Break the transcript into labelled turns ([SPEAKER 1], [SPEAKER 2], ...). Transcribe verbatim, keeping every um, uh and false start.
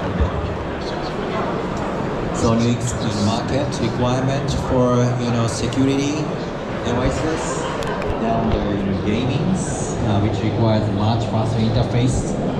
[SPEAKER 1] So next in market requirement for you know security devices. Down there in gaming, uh, which requires much faster interface.